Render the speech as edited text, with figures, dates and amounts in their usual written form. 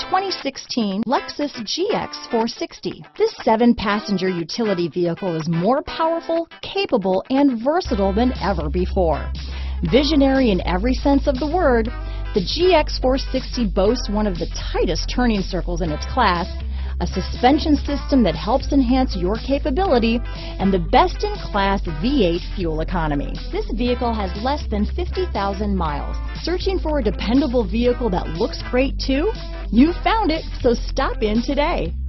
2016 Lexus GX460. This 7-passenger utility vehicle is more powerful, capable, and versatile than ever before. Visionary in every sense of the word, the GX460 boasts one of the tightest turning circles in its class, a suspension system that helps enhance your capability, and the best-in-class V8 fuel economy. This vehicle has less than 50,000 miles. Searching for a dependable vehicle that looks great too? You found it, so stop in today.